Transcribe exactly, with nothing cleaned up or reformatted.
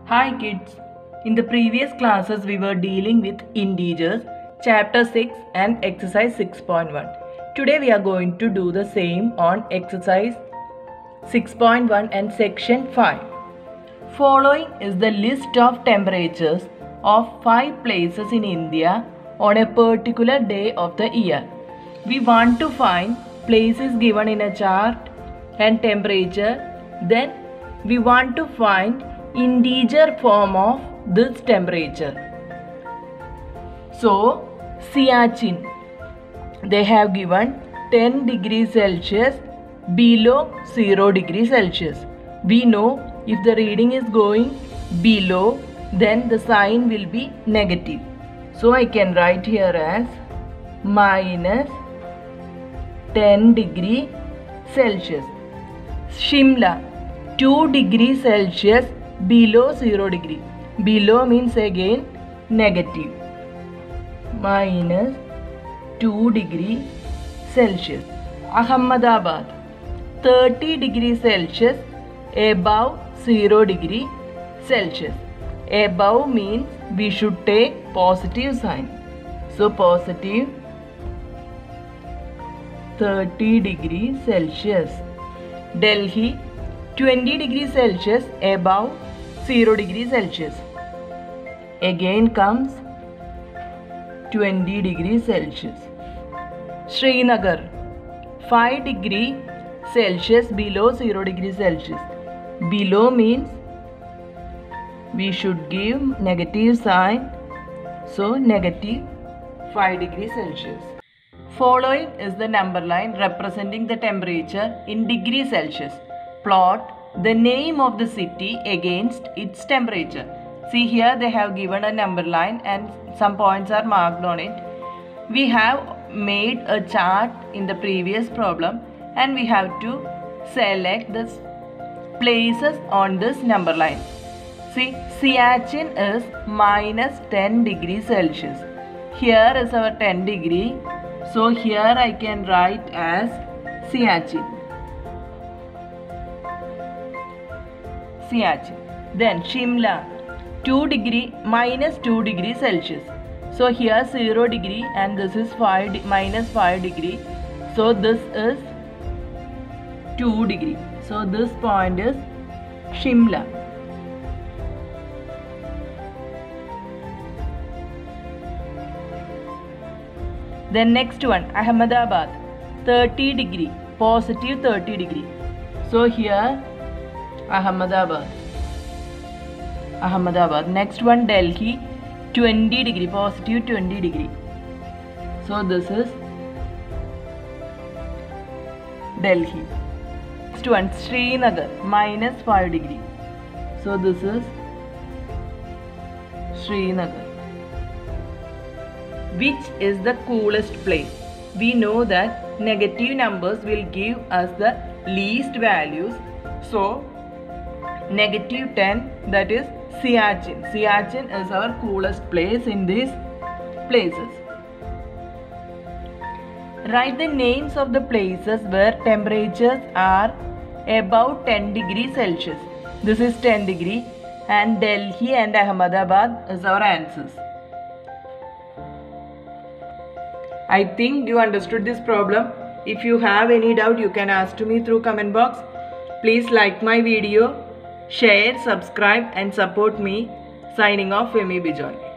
Hi kids, in the previous classes we were dealing with integers, chapter six and exercise six point one. Today we are going to do the same on exercise six point one and section five. Following is the list of temperatures of five places in India on a particular day of the year. We want to find places given in a chart and temperature. Then we want to find integer form of this temperature. So Siachen, they have given ten degrees Celsius below zero degrees Celsius. We know if the reading is going below, then the sign will be negative. So I can write here as minus ten degree Celsius. Shimla, two degrees Celsius below zero degree. Below means again negative. Minus two degree Celsius. Ahmedabad, thirty degrees Celsius above zero degree Celsius. Above means we should take positive sign. So positive thirty degrees Celsius. Delhi, twenty degrees Celsius above zero degrees Celsius. Again comes twenty degrees Celsius. Srinagar, five degrees Celsius below zero degrees Celsius. Below means we should give negative sign. So negative five degrees Celsius. Following is the number line representing the temperature in degrees Celsius. Plot the name of the city against its temperature. See here they have given a number line and some points are marked on it. We have made a chart in the previous problem and we have to select the places on this number line. See, Siachen is minus ten degrees Celsius. Here is our ten degree. So here I can write as Siachen. Siachen. Then Shimla, two degree minus two degrees Celsius. So here zero degree and this is five minus five degree. So this is two degree. So this point is Shimla. Then next one, Ahmedabad, thirty degree, positive thirty degree. So here Ahmedabad. Ahmedabad. Next one, Delhi, twenty degree, positive twenty degree. So this is Delhi. Next one, Srinagar, minus five degree. So this is Srinagar. Which is the coolest place? We know that negative numbers will give us the least values. So negative ten, that is Siachen. Siachen is our coolest place in these places. Write the names of the places where temperatures are above ten degrees Celsius. This is ten degree and Delhi and Ahmedabad is our answers. I think you understood this problem. If you have any doubt, you can ask to me through comment box. Please like my video, share, subscribe and support me. Signing off, Femi Bijoy.